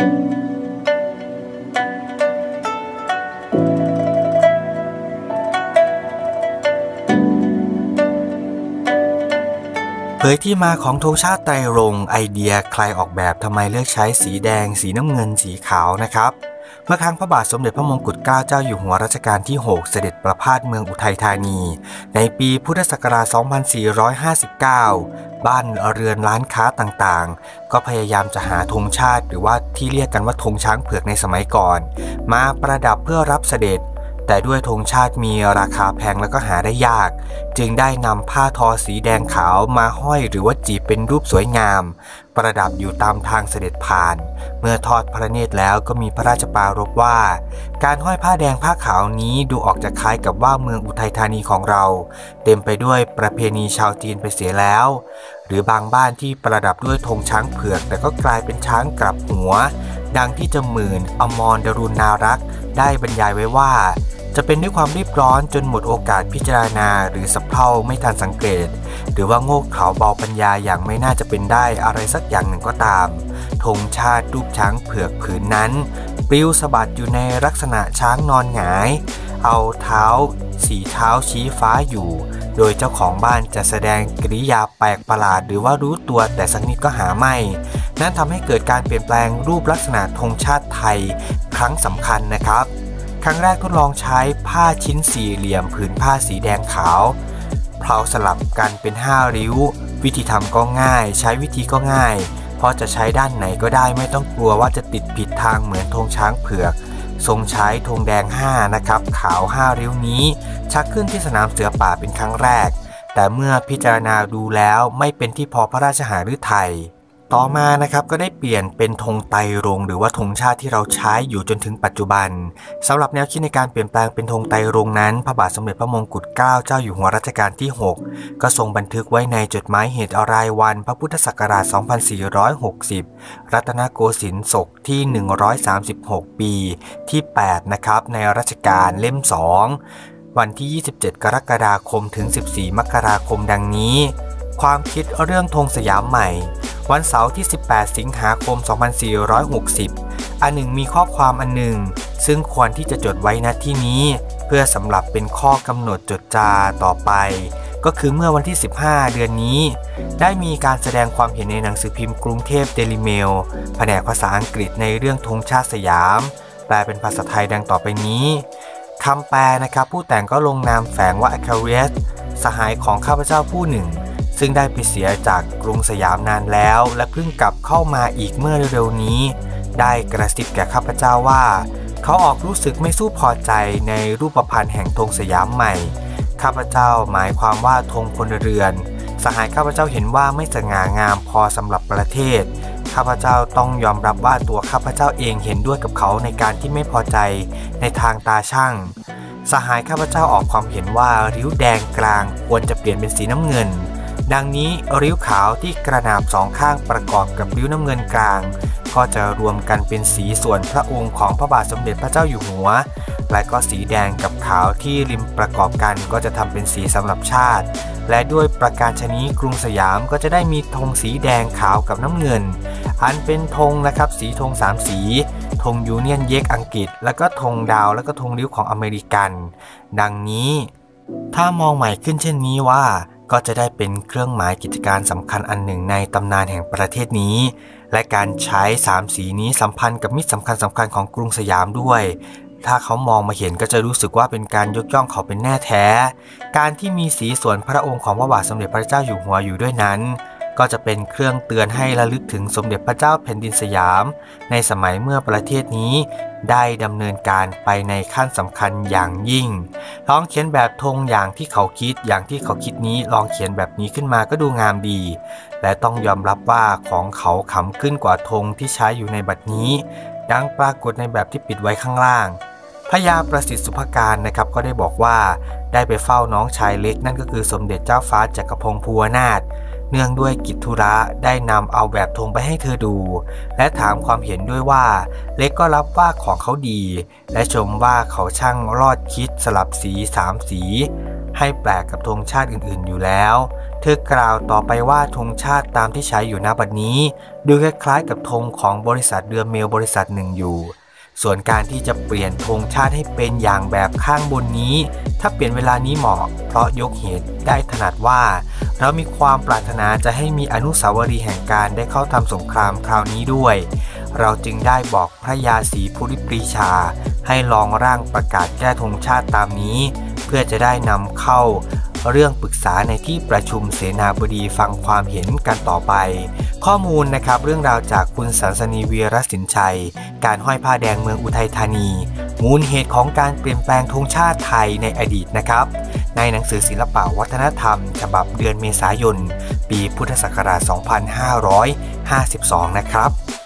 เผยที่มาของธงชาติไตรรงค์ไอเดียใครออกแบบทำไมเลือกใช้สีแดงสีน้ำเงินสีขาวนะครับเมื่อครั้งพระบาทสมเด็จพระมงกุฎเกล้าเจ้าอยู่หัวรัชกาลที่ 6เสด็จประพาสเมืองอุทัยธานีในปีพุทธศักราช 2459 บ้านเรือนร้านค้าต่างๆก็พยายามจะหาธงชาติหรือว่าที่เรียกกันว่าธงช้างเผือกในสมัยก่อนมาประดับเพื่อรับเสด็จแต่ด้วยธงชาติมีราคาแพงแล้วก็หาได้ยากจึงได้นำผ้าทอสีแดงขาวมาห้อยหรือว่าจีบเป็นรูปสวยงามประดับอยู่ตามทางเสด็จผ่านเมื่อทอดพระเนตรแล้วก็มีพระราชปรารภว่าการห้อยผ้าแดงผ้าขาวนี้ดูออกจะคล้ายกับว่าเมืองอุทัยธานีของเราเต็มไปด้วยประเพณีชาวจีนไปเสียแล้วหรือบางบ้านที่ประดับด้วยธงช้างเผือกแต่ก็กลายเป็นช้างกลับหัวดังที่เจ้าหมื่นอมรดรุณารักษ์ได้บรรยายไว้ว่าจะเป็นด้วยความรีบร้อนจนหมดโอกาสพิจารณาหรือสับเพร่าไม่ทันสังเกตหรือว่าโง่เขลาเบาปัญญาอย่างไม่น่าจะเป็นได้อะไรสักอย่างหนึ่งก็ตามธงชาติรูปช้างเผือกผืนนั้นปลิวสะบัดอยู่ในลักษณะช้างนอนหงายเอาเท้าสีเท้าชี้ฟ้าอยู่โดยเจ้าของบ้านจะแสดงกริยาแปลกประหลาดหรือว่ารู้ตัวแต่สักนิดก็หาไม่นั่นทำให้เกิดการเปลี่ยนแปลงรูปลักษณะธงชาติไทยครั้งสำคัญนะครับครั้งแรกทดลองใช้ผ้าชิ้นสี่เหลี่ยมผืนผ้าสีแดงขาวเพลาสลับกันเป็น5ริ้ววิธีทำก็ง่ายใช้วิธีก็ง่ายเพราะจะใช้ด้านไหนก็ได้ไม่ต้องกลัวว่าจะติดผิดทางเหมือนธงช้างเผือกทรงใช้ธงแดง5นะครับขาว5ริ้วนี้ชักขึ้นที่สนามเสือป่าเป็นครั้งแรกแต่เมื่อพิจารณาดูแล้วไม่เป็นที่พอพระราชหฤทัยต่อมานะครับก็ได้เปลี่ยนเป็นธงไตรรงค์หรือว่าธงชาติที่เราใช้อยู่จนถึงปัจจุบันสำหรับแนวคิดในการเปลี่ยนแปลงเป็นธงไตรรงค์นั้นพระบาทสมเด็จพระมงกุฎเกล้าเจ้าอยู่หัวรัชกาลที่ 6ก็ทรงบันทึกไว้ในจดหมายเหตุรายวันพระพุทธศักราช 2460 รัตนโกสินทร์ศกที่ 136 ปีที่ 8นะครับในรัชกาลเล่ม 2วันที่ 27 กรกฎาคมถึง 14 มกราคมดังนี้ความคิดเรื่องธงสยามใหม่วันเสาร์ที่ 18 สิงหาคม 2460 อันหนึ่งมีข้อความอันหนึ่งซึ่งควรที่จะจดไว้ณที่นี้เพื่อสำหรับเป็นข้อกำหนดจดจาต่อไปก็คือเมื่อวันที่ 15 เดือนนี้ได้มีการแสดงความเห็นในหนังสือพิมพ์กรุงเทพเดลิเมลแผนกภาษาอังกฤษในเรื่องธงชาติสยามแปลเป็นภาษาไทยดังต่อไปนี้คำแปลนะครับผู้แต่งก็ลงนามแฝงว่าอคาเรียสสหายของข้าพเจ้าผู้หนึ่งซึ่งได้ไปเสียจากกรุงสยามนานแล้วและเพิ่งกลับเข้ามาอีกเมื่อเร็วๆนี้ได้กระซิบแก่ข้าพเจ้าว่าเขาออกรู้สึกไม่สู้พอใจในรูปพรรณแห่งธงสยามใหม่ข้าพเจ้าหมายความว่าธงพลเรือนสหายข้าพเจ้าเห็นว่าไม่สง่างามพอสำหรับประเทศข้าพเจ้าต้องยอมรับว่าตัวข้าพเจ้าเองเห็นด้วยกับเขาในการที่ไม่พอใจในทางตาช่างสหายข้าพเจ้าออกความเห็นว่าริ้วแดงกลางควรจะเปลี่ยนเป็นสีน้ำเงินดังนี้ริ้วขาวที่กระนาบสองข้างประกอบกับริ้วน้ำเงินกลางก็จะรวมกันเป็นสีส่วนพระองค์ของพระบาทสมเด็จพระเจ้าอยู่หัวและก็สีแดงกับขาวที่ริมประกอบกันก็จะทำเป็นสีสำหรับชาติและด้วยประการฉะนี้กรุงสยามก็จะได้มีธงสีแดงขาวกับน้ำเงินอันเป็นธงนะครับสีธง3สีธงยูเนียนเยกอังกฤษแล้วก็ธงดาวแล้วก็ธงริ้วของอเมริกันดังนี้ถ้ามองใหม่ขึ้นเช่นนี้ว่าก็จะได้เป็นเครื่องหมายกิจการสำคัญอันหนึ่งในตำนานแห่งประเทศนี้และการใช้3สีนี้สัมพันธ์กับมิตรสำคัญของกรุงสยามด้วยถ้าเขามองมาเห็นก็จะรู้สึกว่าเป็นการยกย่องเขาเป็นแน่แท้การที่มีสีส่วนพระองค์ของพระบาทสมเด็จพระเจ้าอยู่หัวอยู่ด้วยนั้นก็จะเป็นเครื่องเตือนให้ระลึกถึงสมเด็จพระเจ้าแผ่นดินสยามในสมัยเมื่อประเทศนี้ได้ดำเนินการไปในขั้นสำคัญอย่างยิ่งลองเขียนแบบธงอย่างที่เขาคิดนี้ลองเขียนแบบนี้ขึ้นมาก็ดูงามดีและต้องยอมรับว่าของเขาขำขึ้นกว่าธงที่ใช้อยู่ในบัดนี้ดังปรากฏในแบบที่ปิดไว้ข้างล่างพญาประสิทธิ์สุภการนะครับก็ได้บอกว่าได้ไปเฝ้าน้องชายเล็กนั่นก็คือสมเด็จเจ้าฟ้าจักรพงศ์ภูวนาถเนื่องด้วยกิจธุระได้นำเอาแบบธงไปให้เธอดูและถามความเห็นด้วยว่าเล็กก็รับว่าของเขาดีและชมว่าเขาช่างรอดคิดสลับสี3สีให้แปลกกับธงชาติอื่นๆอยู่แล้วเธอกล่าวต่อไปว่าธงชาติตามที่ใช้อยู่ณบัดนี้ดูคล้ายๆกับธงของบริษัทเรือเมลบริษัทหนึ่งอยู่ส่วนการที่จะเปลี่ยนธงชาติให้เป็นอย่างแบบข้างบนนี้ถ้าเปลี่ยนเวลานี้เหมาะเพราะยกเหตุได้ถนัดว่าเรามีความปรารถนาจะให้มีอนุสาวรีย์แห่งการได้เข้าทำสงครามคราวนี้ด้วยเราจึงได้บอกพระยาศรีภูริปรีชาให้ลองร่างประกาศแก้ธงชาติตามนี้เพื่อจะได้นำเข้าเรื่องปรึกษาในที่ประชุมเสนาบดีฟังความเห็นกันต่อไปข้อมูลนะครับเรื่องราวจากคุณสันสนีวีรสินชัยการห้อยผ้าแดงเมืองอุทัยธานีมูลเหตุของการเปลี่ยนแปลงธงชาติไทยในอดีตนะครับในหนังสือศิลปวัฒนธรรมฉบับเดือนเมษายนปีพุทธศักราช 2552 นะครับ